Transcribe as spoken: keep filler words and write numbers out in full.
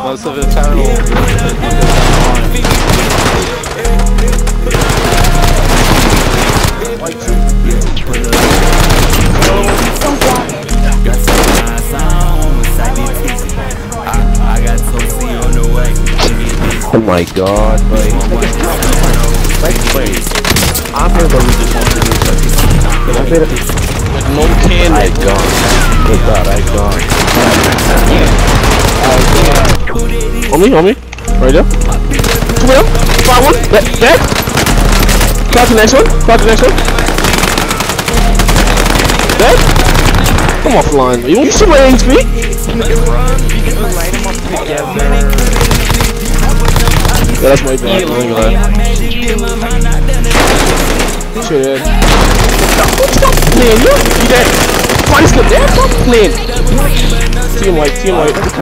Most of the channel. Oh my god, like, like, wait, I'm here to lose this one. I made it. No can. I gone. Good God, I gone. On me, on me. Right there. Two of them. Five one. Dead. Dead. Crouch the next one. Crouch the next one. Dead. Come offline. You want some range, me? Yeah, that's my bad. I ain't gonna lie. Shit. Stop playing, you. You dead. Why is good there? Stop playing. Team white, team white.